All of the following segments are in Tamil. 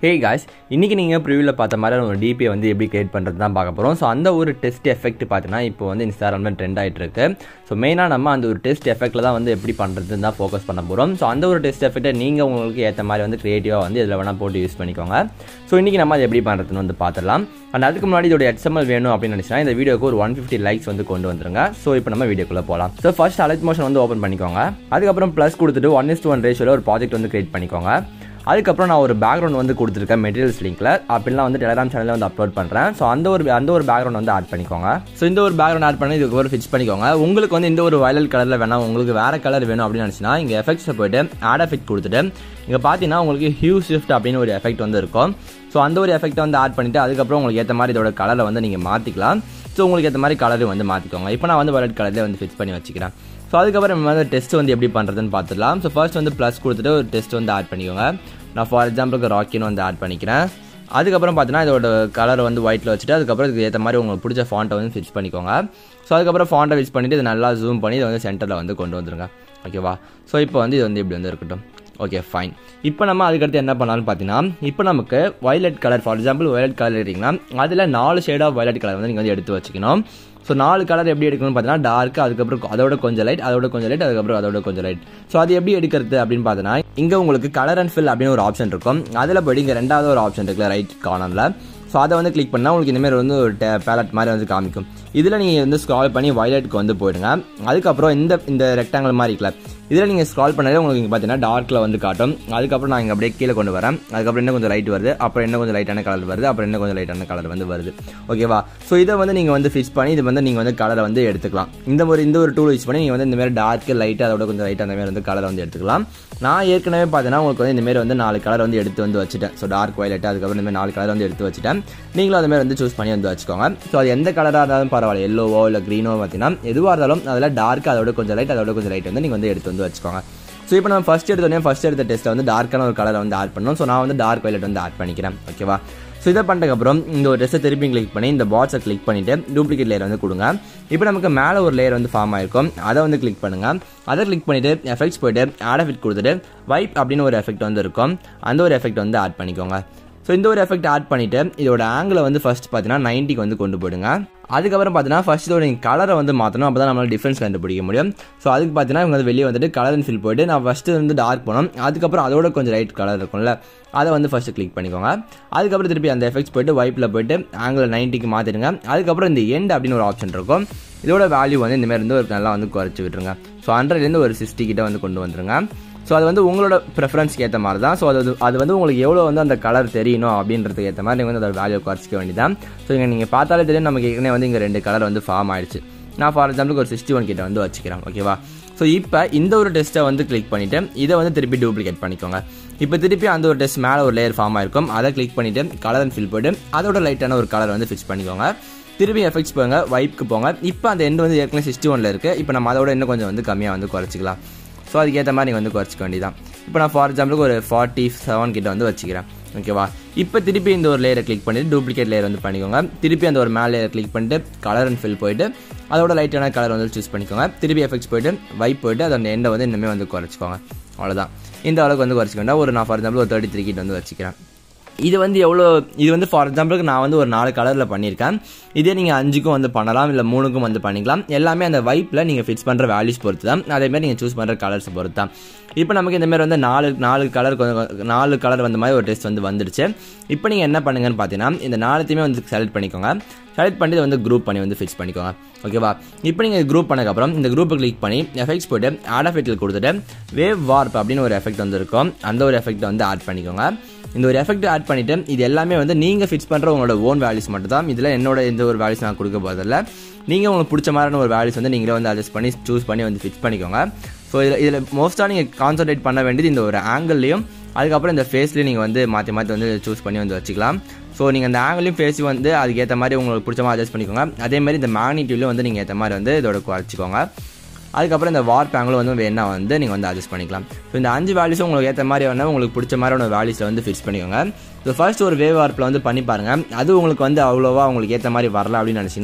Hey guys, இன்னைக்கு நீங்க ப்ரிவியூல பார்த்த மாதிரி ஒரு டிபி வந்து எப்படி கிரியேட் பண்றது தான் பார்க்க போறோம். சோ அந்த ஒரு டெஸ்ட் எஃபெக்ட் பார்த்தீங்கன்னா இப்போ வந்து இன்ஸ்டாகிராம்ல ட்ரெண்ட் ஆயிட்டு இருக்கு. சோ மெயினா நம்ம அந்த ஒரு டெஸ்ட் எஃபெக்ட்ல தான் வந்து எப்படி பண்றதுன்னு தான் ஃபோக்கஸ் பண்ண போறோம். சோ அந்த ஒரு டெஸ்ட் எஃபெக்ட்டை நீங்க உங்களுக்கு ஏத்த மாதிரி வந்து கிரியேட்டிவா வந்து இதல வேணா போட்டு யூஸ் பண்ணிக்கோங்க. சோ இன்னைக்கு நம்ம அதை எப்படி பண்றதுன்னு வந்து பார்த்துடலாம். அண்ட் அதுக்கு முன்னாடி இதோட XML வேணும் அப்படின்னு நினைச்சா இந்த வீடியோக்கு ஒரு 150 லைக்ஸ் வந்து கொண்டு வந்துருங்க. சோ இப்போ நம்ம வீடியோக்குள்ள போலாம். சோ ஃபர்ஸ்ட் alight motion வந்து ஓபன் பண்ணிக்கோங்க. அதுக்கப்புறம் ப்ளஸ் கொடுத்துட்டு 1:1 ரேஷியோல ஒரு ப்ராஜெக்ட் வந்து கிரியேட் பண்ணிக்கோங்க. அதுக்கப்புறம் நான் ஒரு பேக்ரவுண்ட் வந்து கொடுத்துருக்கேன் மெட்டீரியல்ஸ் லிங்க்ல அப்படிலாம் வந்து டெலிகிராம் சேனல்ல வந்து அப்லோட் பண்றேன். ஸோ அந்த ஒரு பேக்ரவுண்ட் வந்து ஆட் பண்ணிக்கோங்க. ஸோ இந்த ஒரு பேக்ரவுண்ட் ஆட் பண்ணி இதுக்கு ஒரு ஃபிக்ஸ் பண்ணிக்கோங்க. உங்களுக்கு வந்து இந்த ஒரு வயலட் கலர்ல வேணாம், உங்களுக்கு வேற கலர் வேணும் அப்படின்னு நினைச்சுன்னா இங்க எஃபெக்ட்ஸ்ல போயிட்டு ஆட் எஃபெக்ட் கொடுத்துட்டு இங்க பாத்தீங்கன்னா உங்களுக்கு ஹியூ ஷிஃப்ட் அப்படின்னு ஒரு எஃபெக்ட் வந்து இருக்கும். ஸோ அந்த ஒரு எஃபெக்ட் வந்து ஆட் பண்ணிட்டு அதுக்கப்புறம் உங்களுக்கு ஏற்ற மாதிரி இதோட கலரை வந்து நீங்க மாத்திக்கலாம். ஸோ உங்களுக்கு ஏற்ற மாதிரி கலர் வந்து மாத்திக்கோங்க. இப்போ நான் வந்து வயலட் கலர்ல வந்து ஃபிக்ஸ் பண்ணி வச்சுக்கிறேன். ஸோ அதுக்கப்புறம் நம்ம வந்து டெஸ்ட் வந்து எப்படி பண்றதுன்னு பார்த்துடலாம். ஸோ ஃபர்ஸ்ட் வந்து ப்ளஸ் கொடுத்துட்டு ஒரு டெஸ்ட் வந்து ஆட் பண்ணிக்கோங்க. நான் ஃபார் எக்ஸாம்பிளுக்கு ராக்கின்னு வந்து ஆட் பண்ணிக்கிறேன். அதுக்கப்புறம் பார்த்தீங்கன்னா இதோட கலர் வந்து ஒயிட்டில் வச்சுட்டு அதுக்கப்புறம் இதுக்கு ஏற்ற மாதிரி உங்களுக்கு பிடிச்ச ஃபாண்ட்டை வந்து ஃபிக்ஸ் பண்ணிக்கோங்க. ஸோ அதுக்கப்புறம் ஃபாண்ட்டை ஃபிக்ஸ் பண்ணிவிட்டு இதை நல்லா ஜூம் பண்ணி இதை வந்து சென்டரில் வந்து கொண்டு வந்துருங்க. ஓகேவா? ஸோ இப்போ வந்து இது வந்து இப்படி வந்து இருக்கட்டும். Okay fine. இப்போ நம்ம அதுக்கடுத்து என்ன பண்ணலாம்னு பார்த்தீங்கன்னா இப்போ நமக்கு violet colour for example violet colour எடுத்தீங்கன்னா அதில் 4 ஷேட் ஆஃப் வயலட் கலர் வந்து நீங்கள் வந்து எடுத்து வச்சுக்கணும். ஸோ 4 கலர் எப்படி எடுக்கணும்னு பார்த்தீங்கன்னா டார்க், அதுக்கப்புறம் அதோட கொஞ்சம் லைட், அதோட கொஞ்சம் லைட், அதுக்கப்புறம் அதோட கொஞ்சம் லைட். ஸோ அது எப்படி எடுக்கிறது அப்படின்னு பார்த்தீங்கன்னா இங்கே உங்களுக்கு கலர் அண்ட் ஃபில் அப்படின்னு ஒரு ஆப்ஷன் இருக்கும். அதில் போய்ட்டு இங்கே ரெண்டாவது ஒரு ஆப்ஷன் இருக்குல்ல ரைட் கார்னரில். ஸோ அதை வந்து கிளிக் பண்ணால் உங்களுக்கு இந்தமாதிரி வந்து ஒரு பேலட் மாதிரி வந்து காமிக்கும். இதில் நீங்கள் வந்து ஸ்க்ரால் பண்ணி வயலட்டுக்கு வந்து போயிடுங்க. அதுக்கப்புறம் இந்த ரெக்டாங்கிள் மாதிரி இருக்குல்ல இதில் நீங்கள் ஸ்க்ரால் பண்ணாலே உங்களுக்கு இங்கே பார்த்தீங்கன்னா டார்க்கில் வந்து காட்டும். அதுக்கப்புறம் நான் இங்கே அப்படியே கீழே கொண்டு வரேன். அதுக்கப்புறம் இன்னும் கொஞ்சம் லைட் வருது, அப்புறம் இன்னும் கொஞ்சம் லைட்டான கலர் வருது, அப்புறம் இன்னும் கொஞ்சம் லைட்டான கலர் வந்து வருது. ஓகேவா? ஸோ இதை வந்து நீங்கள் வந்து ஃபிக்ஸ் பண்ணி இது வந்து நீங்கள் வந்து கலரை வந்து எடுத்துக்கலாம். இந்த ஒரு டூல் யூஸ் பண்ணி நீங்கள் வந்து இந்த மாதிரி டார்க் லைட் அதோட கொஞ்சம் லைட் அந்த மாதிரி வந்து கலரை வந்து எடுத்துக்கலாம். நான் ஏற்கனவே பார்த்தீங்கன்னா உங்களுக்கு வந்து இந்த மாதிரி வந்து 4 கலர் வந்து எடுத்து வந்து வச்சுட்டேன். ஸோ டார்க் வயலட் அதுக்கப்புறம் இந்த மாதிரி 4 கலர் வந்து எடுத்து வச்சுட்டேன். நீங்களும் அந்த மாதிரி வந்து சூஸ் பண்ணி வந்து வச்சுக்கோங்க. ஸோ அது எந்த கலராக இருந்தாலும் பரவாயில்ல, எல்லோவோ இல்லை க்ரீனோ பார்த்தீங்கன்னா எதுவாக இருந்தாலும் அதில் டார்க் அதோட கொஞ்சம் லைட் அதோட கொஞ்சம் லைட் வந்து நீங்கள் வந்து எடுத்து வந்து வச்சுக்கோங்க. ஸோ இப்போ நம்ம ஃபர்ஸ்ட் எடுத்த டெஸ்ட்டை வந்து டார்க்கான ஒரு கலரை வந்து ஆட் பண்ணணும். ஸோ நான் வந்து டார்க் வயலட் வந்து ஆட் பண்ணிக்கிறேன். ஓகேவா? ஸோ இதை பண்ணதுக்கப்புறம் இந்த ஒரு டெஸ்ட்டை திருப்பி கிளிக் பண்ணி இந்த பாக்ஸை கிளிக் பண்ணிவிட்டு டூப்ளிகேட் லேயர் வந்து கொடுங்க. இப்போ நமக்கு மேலே ஒரு லேயர் வந்து ஃபார்ம் ஆயிருக்கும். அதை வந்து கிளிக் பண்ணுங்கள். அதை கிளிக் பண்ணிவிட்டு எஃபெக்ட்ஸ் போய்ட்டு ஆட் எஃபெக்ட் கொடுத்துட்டு வைப் அப்படின்னு ஒரு எஃபெக்ட் வந்து இருக்கும். அந்த ஒரு எஃபெக்ட் வந்து ஆட் பண்ணிக்கோங்க. ஸோ இந்த ஒரு எஃபெக்ட் ஆட் பண்ணிவிட்டு இதோட ஆங்கிளை வந்து ஃபர்ஸ்ட் பார்த்தீங்கன்னா 90க்கு வந்து கொண்டு போயிடுங்க. அதுக்கப்புறம் பார்த்தீங்கன்னா ஃபர்ஸ்ட் இதோட கலரை வந்து மாற்றணும். அப்போ தான் நம்மளால் டிஃப்ரென்ஸ் கண்டுபிடிக்க முடியும். ஸோ அதுக்கு பார்த்தீங்கன்னா இவங்க வந்து வெளியே வந்துட்டு கலர் அண்ட் ஃபில் போய்ட்டு நான் ஃபஸ்ட்டு வந்து டார்க் போனோம். அதுக்கப்புறம் அதோட கொஞ்சம் லைட் கலர் இருக்கும்ல அதை வந்து ஃபஸ்ட்டு கிளிக் பண்ணிக்கோங்க. அதுக்கப்புறம் திருப்பி அந்த எஃபெக்ட்ஸ் போய்ட்டு வைப்பில் போய்ட்டு ஆங்கிள் 90க்கு மாற்றிடுங்க. அதுக்கப்புறம் இந்த எண்ட் அப்படின்னு ஒரு ஆப்ஷன் இருக்கும். இதோட வேல்யூ வந்து இந்தமாதிரி இருந்து ஒரு நல்லா வந்து குறைச்சி விட்டுருங்க. ஸோ 100லேருந்து ஒரு 60 கிட்ட வந்து கொண்டு வந்துருங்க. ஸோ அது வந்து உங்களோட ப்ரெஃபரன்ஸ்க்கு ஏற்ற மாதிரி தான். ஸோ அது வந்து உங்களுக்கு எவ்வளோ வந்து அந்த கலர் தெரியணும் அப்படின்றதுக்கு ஏற்ற மாதிரி நீங்கள் வந்து அதோட வேல்யூ குறைச்சிக்க வேண்டியதான். ஸோ இங்கே நீங்கள் பார்த்தாலே தெரியும் நமக்கு ஏற்கனவே வந்து இங்கே 2 கலர் வந்து ஃபார்ம் ஆயிடுச்சு. நான் ஃபார் எக்ஸாம்பிளுக்கு ஒரு 61 கிட்ட வந்து வச்சுக்கிறேன். ஓகேவா? ஸோ இப்போ இந்த ஒரு டெஸ்ட்டை வந்து கிளிக் பண்ணிவிட்டு இதை வந்து திருப்பி டூப்ளிகேட் பண்ணிக்கோங்க. இப்போ திருப்பி அந்த ஒரு டெஸ்ட் மேலே ஒரு லேயர் ஃபார்ம் ஆயிருக்கும். அதை கிளிக் பண்ணிவிட்டு கலர் அண்ட் ஃபில் போய்ட்டு அதோட லைட்டான ஒரு கலர் வந்து ஃபிக்ஸ் பண்ணிக்கோங்க. திருப்பி எஃபெக்ட்ஸ் போங்க, வைப்க்கு போங்க. இப்போ அந்த எண்டு வந்து ஏற்கனவே 61ல் இருக்குது. இப்போ நம்ம அதோட இன்னும் கொஞ்சம் வந்து கம்மியாக வந்து குறைச்சிக்கலாம். ஸோ அதுக்கேற்ற மாதிரி நீங்கள் வந்து குறைச்சிக்க வேண்டியதான். இப்போ நான் ஃபார் எக்ஸாம்பிளுக்கு ஒரு 47 கிட்ட வந்து வச்சுக்கிறேன். ஓகேவா? இப்போ திருப்பி இந்த ஒரு லேயரை கிளிக் பண்ணிவிட்டு டூப்ளிகேட் லேயர் வந்து பண்ணிக்கோங்க. திருப்பி அந்த ஒரு மேலே லேயர் கிளிக் பண்ணிட்டு கலர் அண்ட் ஃபில் போய்ட்டு அதோட லைட்டான கலர் வந்து சூஸ் பண்ணிக்கோங்க. திருப்பி எஃபெக்ட்ஸ் போய்ட்டு வைப் போய்ட்டு அதோட எண்டை வந்து இன்னுமே வந்து குறைச்சிக்கோங்க. அவ்வளோதான். இந்த அளவுக்கு வந்து குறைச்சிக்க வேண்டாம். நான் ஃபார் எக்ஸாம்பிள் ஒரு 33 கிட்ட வந்து வச்சுக்கிறேன். இது வந்து ஃபார் எக்ஸாம்பிளுக்கு நான் வந்து ஒரு 4 கலரில் பண்ணியிருக்கேன். இதே நீங்கள் 5க்கும் வந்து பண்ணலாம், இல்லை 3க்கும் வந்து பண்ணிக்கலாம். எல்லாமே அந்த வைப்பில் நீங்கள் ஃபிக்ஸ் பண்ணுற வேல்யூஸ் பொறுத்து தான். அதேமாதிரி நீங்கள் சூஸ் பண்ணுற கலர்ஸ் பொறுத்து தான். இப்போ நமக்கு இந்தமாதிரி வந்து 4 கலர் வந்த மாதிரி ஒரு டெஸ்ட் வந்து வந்துடுச்சு. இப்போ நீங்கள் என்ன பண்ணுங்கன்னு பார்த்தீங்கன்னா இந்த 4த்தையுமே வந்து செலக்ட் பண்ணிக்கோங்க. செலக்ட் பண்ணி வந்து குரூப் பண்ணி வந்து ஃபிக்ஸ் பண்ணிக்கோங்க. ஓகேவா? இப்போ நீங்கள் குரூப் பண்ணக்கப்புறம் இந்த குரூப்பை கிளிக் பண்ணி எஃபெக்ட்ஸ் போய்ட்டு ஆட் எஃபெக்ட்டில் கொடுத்துட்டு வேவ் வார்ப் அப்படின்னு ஒரு எஃபெக்ட் வந்து இருக்கும். அந்த ஒரு எஃபெக்ட்டை வந்து ஆட் பண்ணிக்கோங்க. இந்த ஒரு எஃபெக்ட் ஆட் பண்ணிவிட்டு இது எல்லாமே வந்து நீங்கள் ஃபிக்ஸ் பண்ணுற உங்களோட ஓன் வேல்யூஸ் மட்டும் தான். இதில் என்னோட எந்த ஒரு வேல்யூஸ் நான் கொடுக்க போதில்லை. நீங்கள் உங்களுக்கு பிடிச்ச மாதிரியான ஒரு வேல்யூஸ் வந்து நீங்களே வந்து அட்ஜஸ்ட் பண்ணி சூஸ் பண்ணி வந்து ஃபிக்ஸ் பண்ணிக்கோங்க. ஸோ இதில் மோஸ்ட்டாக நீங்கள் கான்சன்ட்ரேட் பண்ண வேண்டியது இந்த ஒரு ஆங்கிள்லையும் அதுக்கப்புறம் இந்த ஃபேஸ்லையும் நீங்கள் வந்து மாற்றி வந்து சூஸ் பண்ணி வந்து வச்சுக்கலாம். ஸோ நீங்கள் அந்த ஆங்கிளையும் ஃபேஸையும் வந்து அதுக்கேற்ற மாதிரி உங்களுக்கு பிடிச்ச மாதிரி அட்ஜஸ்ட் பண்ணிக்கோங்க. அதேமாதிரி இந்த மேக்னிட்யூட்லையும் வந்து நீங்கள் ஏற்ற மாதிரி வந்து இதோட குறைச்சிக்கோங்க. அதுக்கப்புறம் இந்த வார்ப் ஆங்கிள் வந்து வேணா வந்து நீங்கள் வந்து அட்ஜஸ்ட் பண்ணிக்கலாம். ஸோ இந்த 5 வேல்யூஸும் உங்களுக்கு ஏற்ற மாதிரி வேணால் உங்களுக்கு பிடிச்ச மாதிரியான வேல்யூஸில் வந்து ஃபிக்ஸ் பண்ணிக்கோங்க. ஸோ ஃபர்ஸ்ட் ஒரு வேவ் வார்ப்பில் வந்து பண்ணி பாருங்கள். அது உங்களுக்கு வந்து அவ்வளோவா உங்களுக்கு ஏற்ற மாதிரி வரல அப்படின்னு நினச்சிங்கன்னா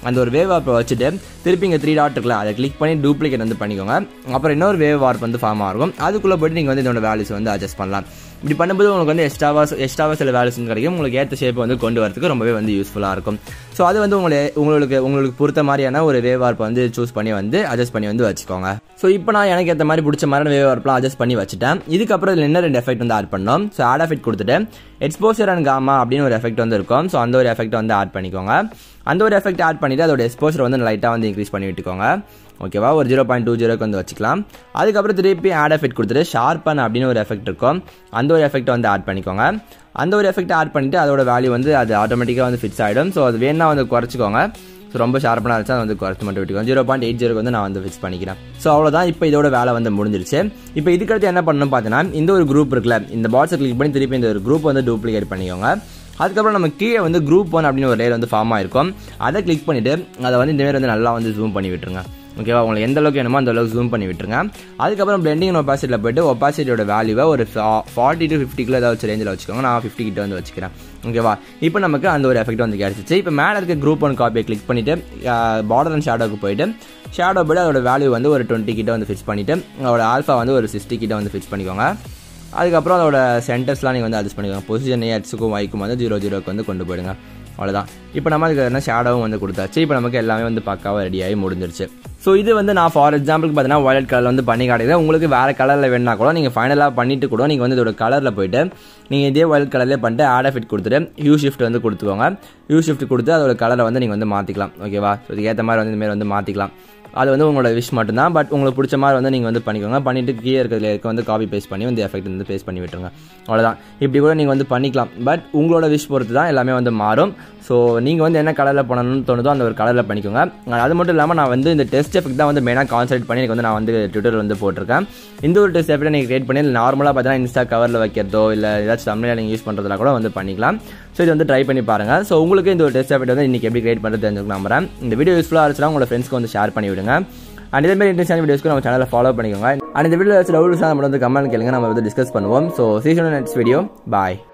அந்த ஒரு வேவ் வார்ப்பை வச்சுட்டு திருப்பி இங்கே 3 டாட் இருக்குல்ல அதை கிளிக் பண்ணி டூப்ளிகேட் வந்து பண்ணிக்கோங்க. அப்புறம் இன்னொரு வேவ் வார்ப் வந்து ஃபார்ம் ஆகும். அதுக்குள்ளே போய்ட்டு நீங்கள் வந்து இதோட வேல்யூஸ் வந்து அட்ஜஸ்ட் பண்ணலாம். இப்படி பண்ணும்போது உங்களுக்கு வந்து எக்ஸ்ட்ராவாக சில வேல்யூஸ் கிடைக்கும். உங்களுக்கு ஏற்ற ஷேப்பை வந்து கொண்டு வரதுக்கு ரொம்பவே வந்து யூஸ்ஃபுல்லாக இருக்கும். ஸோ அது வந்து உங்களுக்கு பொறுத்த மாதிரியான ஒரு வேவ் வார்ப்பை வந்து சூஸ் பண்ணி வந்து அட்ஜஸ்ட் பண்ணி வந்து வச்சுக்கோங்க. ஸோ இப்போ நான் எனக்கு ஏற்ற மாதிரி பிடிச்ச மாதிரி வேவ் வார்ப்லாம் அட்ஜஸ்ட் பண்ணி வச்சுட்டேன். இதுக்கப்புறம் இதில் என்ன 2 எஃபெக்ட் வந்து ஆட் பண்ணோம். ஸோ ஆட் எஃபெக்ட் கொடுத்துட்டு எக்ஸ்போசர் அண்ட் காமா அப்படின்னு ஒரு எஃபெக்ட் வந்து இருக்கும். ஸோ அந்த ஒரு எஃபெக்ட் வந்து ஆட் பண்ணிக்கோங்க. அந்த ஒரு எஃபெக்ட் ஆட் பண்ணிவிட்டு அதோட எக்ஸ்போசர் வந்து லைட்டாக வந்து இன்க்ரீஸ் பண்ணி விட்டுக்கோங்க. ஓகேவா, ஒரு 0.20 வந்து வச்சுக்கலாம். அதுக்கப்புறம் திருப்பி ஆட் எஃபெக்ட் கொடுத்துட்டு ஷார்பன் அப்படின்னு ஒரு எஃபெக்ட் இருக்கும். அந்த ஒரு எஃபெக்ட் வந்து ஆட் பண்ணிக்கோங்க. அந்த ஒரு எஃபெக்ட் ஆட் பண்ணிவிட்டு அதோட வேல்யூ வந்து அது ஆட்டோமேட்டிக்காக வந்து ஃபிக்ஸ் ஆகிடும். ஸோ அது வேணா வந்து குறைச்சிக்கோங்க. ஸோ ரொம்ப ஷார்ப்பனாக இருந்துச்சு அதை வந்து குறைச்சி மட்டும் விட்டுக்கோங்க. 0.80 வந்து நான் வந்து ஃபிக்ஸ் பண்ணிக்கிறேன். ஸோ அவ்வளோதான். இப்போ இதோட வேலை வந்து முடிஞ்சிருச்சு. இப்போ இதுக்கடுத்து என்ன பண்ணணும் பார்த்தீங்கன்னா, இந்த ஒரு குரூப் இருக்குல்ல, இந்த பாக்ஸை கிளிக் பண்ணி திருப்பி இந்த ஒரு குரூப் வந்து டூப்ளிகேட் பண்ணிக்கோங்க. அதுக்கப்புறம் நம்ம கீழே வந்து குரூப் 1 அப்படின்னு ஒரு லேயர் வந்து ஃபார்ம் ஆயிருக்கும். அதை கிளிக் பண்ணிவிட்டு அதை வந்து இந்த மாதிரி வந்து நல்லா வந்து ஜூம் பண்ணி விட்டுருங்க. ஓகேவா, உங்களுக்கு எந்த அளவுக்கு வேணுமோ அந்த அளவுக்கு ஜூம் பண்ணி விட்டுருங்க. அதுக்கப்புறம் பிளெண்டிங் ஒப்பாசிட்டியில் போய்ட்டு ஒப்பாசிட்டியோட வேல்யூவை ஒரு 40 to 50 கிலோ ஏதாவது ரேஞ்சில் வச்சுக்கோங்க. நான் 50 கிட்ட வந்து வச்சுக்கிறேன். ஓகேவா, இப்போ நமக்கு அந்த ஒரு எஃபெக்ட் வந்து கிடச்சிச்சு. இப்போ மேலே இருக்க குரூப் 1 காப்பியை கிளிக் பண்ணிவிட்டு பார்டர் அண்ட் ஷேடோவுக்கு போய்ட்டு ஷேடோ போய்ட்டு அதோட வேல்யூ வந்து ஒரு 20 கிட்ட வந்து ஃபிக்ஸ் பண்ணிவிட்டு அதோட ஆல்ஃபா வந்து ஒரு 60 கிட்ட வந்து ஃபிக்ஸ் பண்ணிக்கோங்க. அதுக்கப்புறம் அதோட சென்டர்ஸ்லாம் நீங்கள் வந்து அட்ஜஸ்ட் பண்ணிக்கோங்க. பொசிஷன் எக்ஸுக்கும் ஒய்க்கும் வந்து 0 வந்து கொண்டு போயிடுங்க. அவ்வளோதான். இப்போ நம்ம அதுக்கு என்ன ஷேடோவும் வந்து கொடுத்தாச்சு. இப்போ நமக்கு எல்லாமே வந்து பக்காவாக ரெடியாகி முடிஞ்சிருச்சு. ஸோ இது வந்து நான் ஃபார் எக்ஸாம்பிளுக்கு பார்த்தீங்கன்னா வயலட் கலரில் வந்து பண்ணி காட்டுறேன். உங்களுக்கு வேறு கலரில் வேணுன்னா கூட நீங்கள் ஃபைனலாக பண்ணிட்டு கூட நீங்கள் வந்து இதோட கலரில் போய்ட்டு நீங்கள் இதே வயலட் கலர்லேயே பண்ணிட்டு ஆட் எஃபெக்ட் கொடுத்துட்டு யூ ஷிஃப்ட் வந்து கொடுத்துக்கோங்க. யூ ஷிஃப்ட் கொடுத்து அதோட கலரை வந்து நீங்கள் வந்து மாற்றிக்கலாம். ஓகேவா, ஸோ இதுக்கு ஏற்ற மாதிரி வந்து இந்தமாரி வந்து மாற்றிக்கலாம். அது வந்து உங்களோட விஷ் மட்டும்தான். பட் உங்களுக்கு பிடிச்ச மாதிரி வந்து நீங்கள் வந்து பண்ணிக்கோங்க. பண்ணிவிட்டு கீழே இருக்கிறதுல வந்து காப்பி பேஸ்ட் பண்ணி வந்து எஃபெக்ட் வந்து பேஸ்ட் பண்ணி விட்டுருங்க. அவ்வளோதான். இப்படி கூட நீங்கள் வந்து பண்ணிக்கலாம். பட் உங்களோட விஷ் பொறுத்து தான் எல்லாமே வந்து மாறும். ஸோ நீங்கள் வந்து என்ன கலரில் பண்ணணும்னு தோணுதோ அந்த ஒரு கலரில் பண்ணிக்கோங்க. அது மட்டும் இல்லாமல் நான் வந்து இந்த டெஸ்ட் எஃபெக்ட் தான் வந்து மெயினாக கான்சன்ட்ரேட் பண்ணி எனக்கு வந்து நான் வந்து ட்விட்டரில் வந்து போட்டிருக்கேன். இந்த ஒரு டெஸ்ட் எஃபெக்ட் நீங்கள் கிரியேட் பண்ணி நார்மலாக பார்த்தீங்கன்னா இன்ஸ்டா கவரில் வைக்கிறதோ இல்லை ஏதாச்சும் தமிழில் நீங்கள் யூஸ் பண்ணுறதுல கூட வந்து பண்ணிக்கலாம். ஸோ இது வந்து ட்ரை பண்ணி பாருங்கள். ஸோ உங்களுக்கு இந்த ஒரு டெஸ்ட் எஃபெக்ட் வந்து இன்றைக்கி எப்படி கிரியேட் பண்ணுறது தெரிஞ்சுக்க நம்புறேன். இந்த வீடியோ யூஸ்ஃபுல்லாக இருந்துச்சுன்னா உங்களோட ஃப்ரெண்ட்ஸ்க்கு வந்து ஷேர் பண்ணி விடுங்க. அண்ட் இதே மாதிரி இன்ட்ரெஸ்டான வீடியோஸ்க்கு நம்ம சேனலை ஃபாலோ பண்ணிக்கோங்க. அண்ட் இந்த வீடியோ ஏதாச்சும் டவுட்ஸ் நம்ம வந்து கமெண்ட் கேளுங்க, நம்ம வந்து டிஸ்கஸ் பண்ணுவோம். So see you in the next video. Bye.